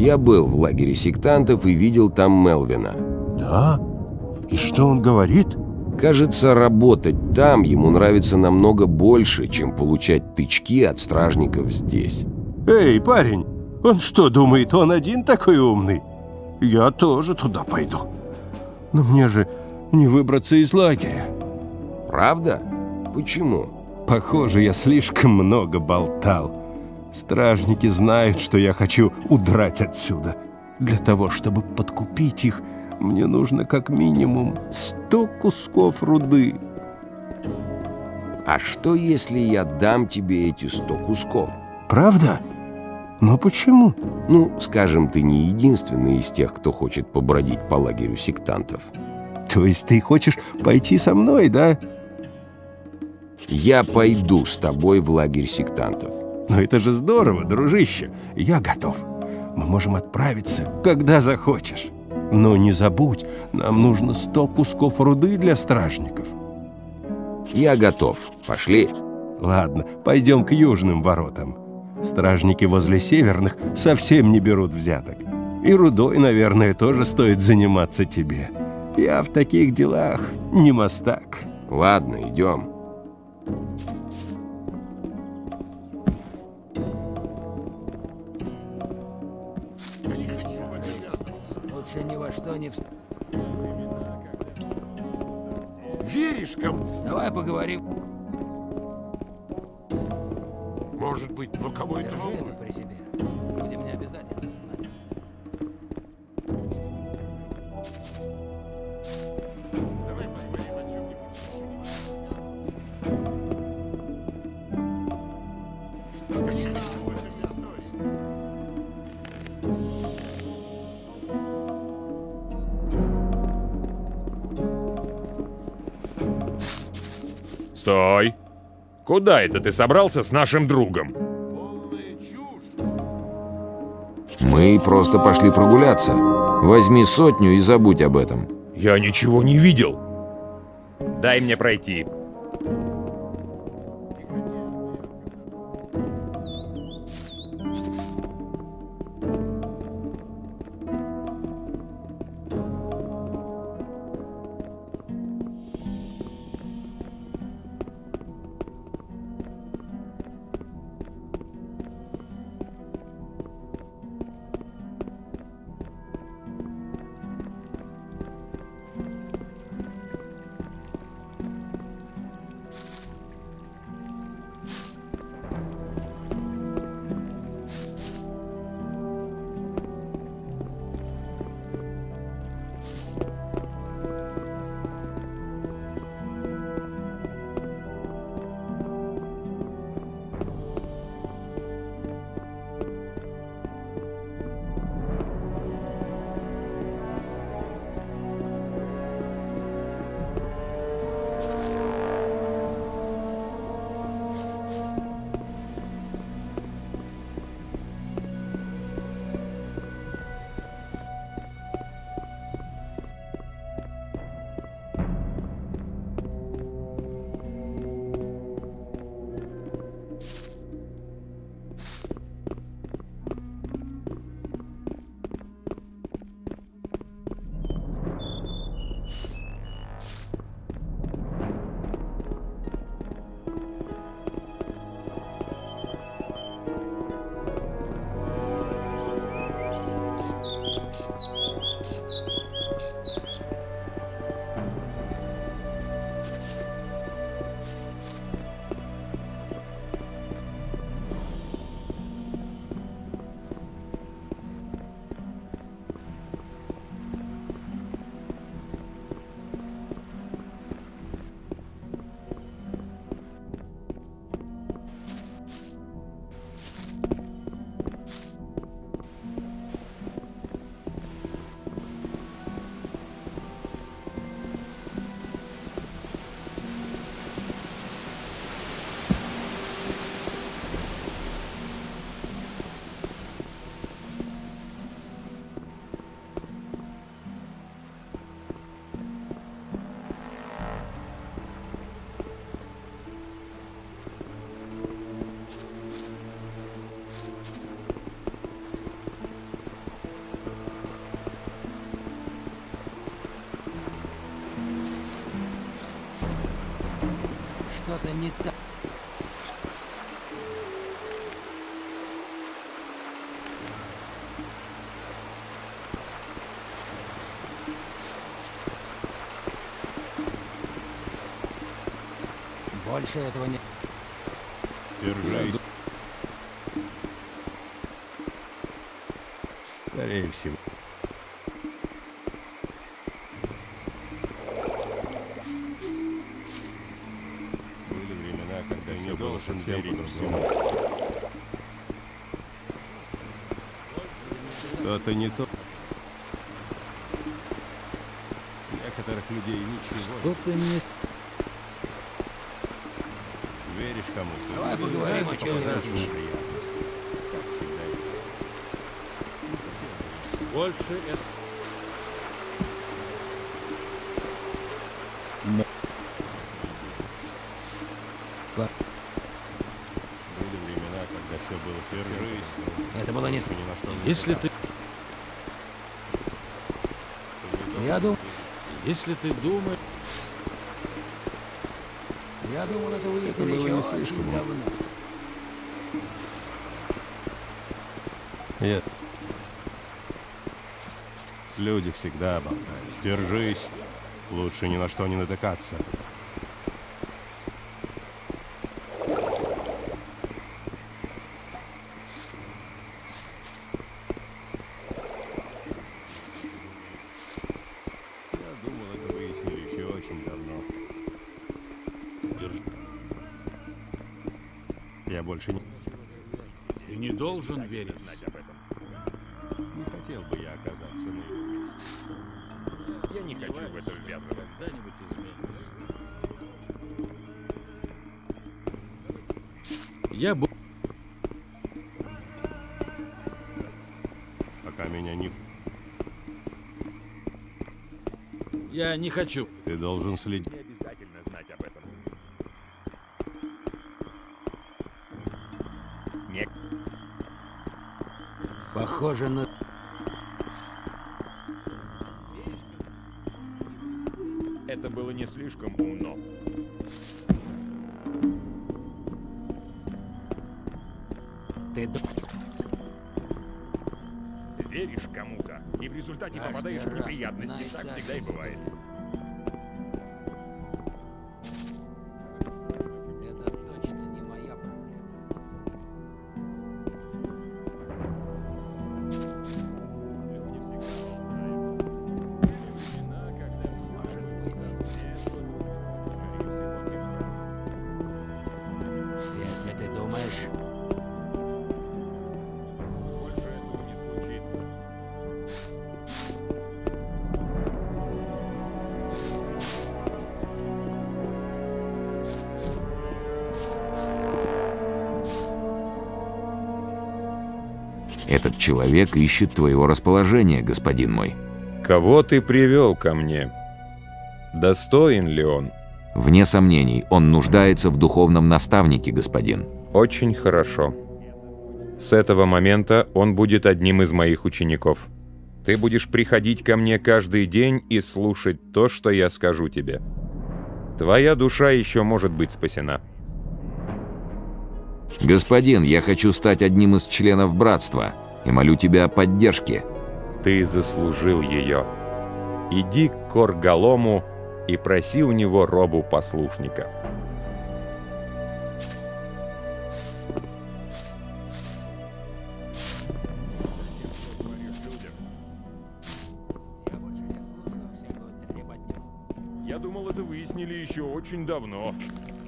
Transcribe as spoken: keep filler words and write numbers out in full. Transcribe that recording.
Я был в лагере сектантов и видел там Мелвина. Да? И что он говорит? Кажется, работать там ему нравится намного больше, чем получать тычки от стражников здесь. Эй, парень, он что, думает, он один такой умный? Я тоже туда пойду. Но мне же не выбраться из лагеря. Правда? Почему? Похоже, я слишком много болтал. Стражники знают, что я хочу удрать отсюда. Для того, чтобы подкупить их, мне нужно как минимум сто кусков руды. А что, если я дам тебе эти сто кусков? Правда? Но почему? Ну, скажем, ты не единственный из тех, кто хочет побродить по лагерю сектантов. То есть ты хочешь пойти со мной, да? Я пойду с тобой в лагерь сектантов. Но это же здорово, дружище. Я готов. Мы можем отправиться, когда захочешь. Но не забудь, нам нужно сто кусков руды для стражников. Я готов. Пошли. Ладно, пойдем к южным воротам. Стражники возле северных совсем не берут взяток. И рудой, наверное, тоже стоит заниматься тебе. Я в таких делах не мастак. Ладно, идем. Лучше ни во что не вс... Веришь кому? Давай поговорим. Может быть, но кого это Держи это волнует? при себе. Будем не обязательно знать. Давай поговорим о чем-нибудь. Что-то не хочу в этом истории. Стой! Куда это ты собрался с нашим другом? Полная чушь. Мы просто пошли прогуляться. Возьми сотню и забудь об этом. Я ничего не видел. Дай мне пройти. что-то не так. Больше этого не... Держись. Скорее всего. Были времена, когда не было совсем по-другому. Что-то не то. Некоторых людей ничего. Что-то не... Веришь кому-то? Давай поговорим о чем-нибудь Разные еще. приятности. Как всегда. Больше это... Были времена, когда все было свержись. Это было не... Ни на что не Если ты... Я думал... Если ты думаешь... Я думал, это выяснили было еще не очень слишком. давно. Нет. Люди всегда болтают. Держись. Лучше ни на что не натыкаться. Я думал, это выяснили еще очень давно. Держи. Я больше не... Ты не должен верить. Не хотел бы я оказаться на его месте. Я не хочу в это ввязываться. Когда-нибудь изменится. Я бы... Пока меня не... Я не хочу. Ты должен следить. Не обязательно знать об этом. Не... Похоже на... Это было не слишком умно. Ты... д- Веришь кому-то, и в результате Каждый попадаешь в раз неприятности. одна и Так та всегда и же бывает. Это точно не моя проблема. Люди всегда болтают. Времена, когда все Может быть. совсем... Скорее всего, ты прав. Если ты думаешь... Больше этого не случится. Этот человек ищет твоего расположения, господин мой. Кого ты привел ко мне? Достоин ли он? Вне сомнений, он нуждается в духовном наставнике, господин. Очень хорошо. С этого момента он будет одним из моих учеников. Ты будешь приходить ко мне каждый день и слушать то, что я скажу тебе. Твоя душа еще может быть спасена. Господин, я хочу стать одним из членов братства и молю тебя о поддержке. Ты заслужил ее. Иди к Корголому и проси у него робу послушника. Я больше не слушаю всякую трепотню. Я думал, это выяснили еще очень давно.